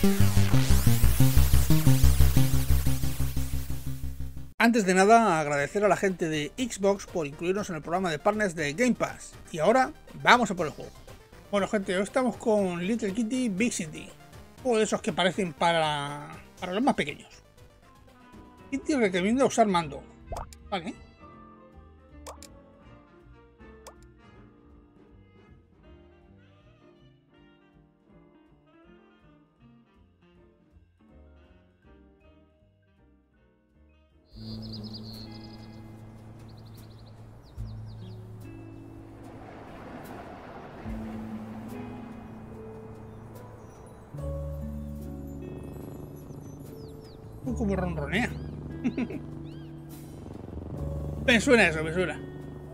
Antes de nada, agradecer a la gente de Xbox por incluirnos en el programa de partners de Game Pass. Y ahora, vamos a por el juego. Bueno gente, hoy estamos con Little Kitty Big City. Un juego de esos que parecen para los más pequeños. Kitty recomienda usar mando. Vale. Como ronronea. Me suena eso, me suena.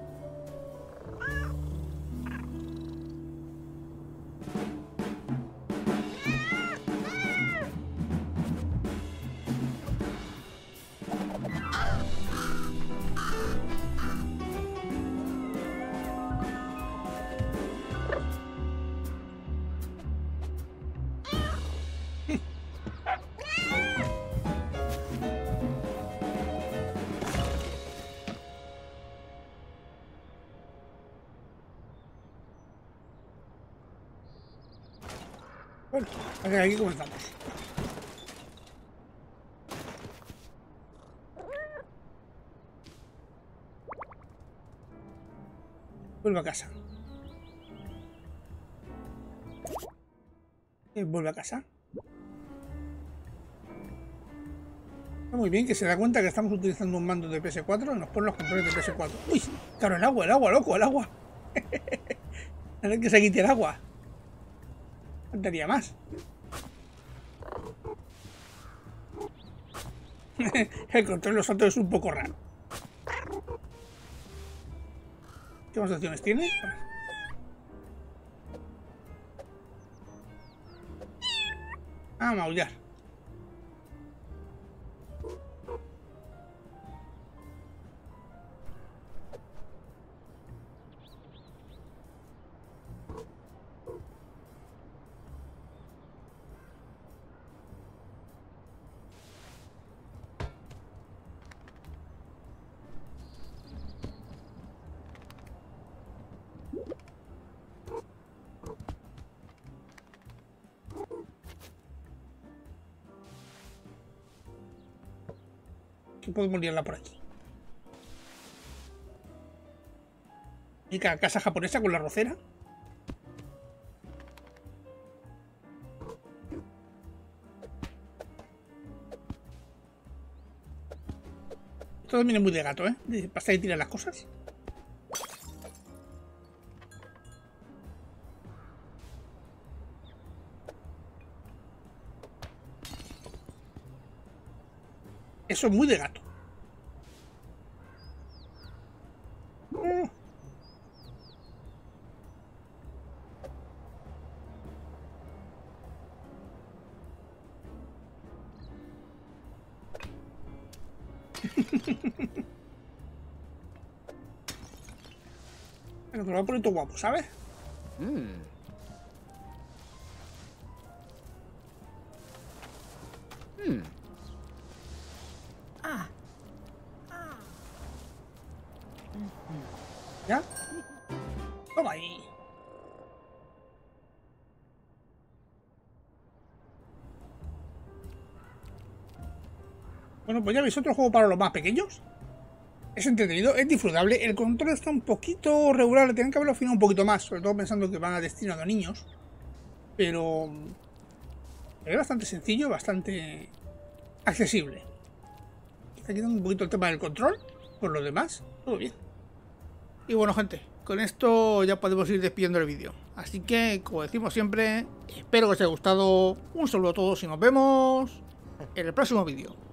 Bueno, aquí comenzamos. Vuelve a casa. Vuelve a casa. Está muy bien que se da cuenta que estamos utilizando un mando de PS4 y nos pone los controles de PS4. ¡Uy! Claro, el agua, loco, el agua. A ver que se quite el agua. Faltaría más. El control de los saltos es un poco raro. ¿Qué más opciones tiene? Ah, maullar. Podemos liarla por aquí. Y cada casa japonesa con la rocera. Esto también es muy de gato, ¿eh? De pasar y tirar las cosas. Eso es muy de gato. Pero te lo voy a poner todo guapo, ¿sabes? ¿Ya? Toma ahí. Bueno, pues ya veis, otro juego para los más pequeños. Es entretenido, es disfrutable. El control está un poquito regular, le tienen que haberlo afinado un poquito más, sobre todo pensando que van a destino de niños. Pero es bastante sencillo, bastante accesible. Está quitando un poquito el tema del control. Por lo demás, todo bien. Y bueno, gente, con esto ya podemos ir despidiendo el vídeo. Así que, como decimos siempre, espero que os haya gustado. Un saludo a todos y nos vemos en el próximo vídeo.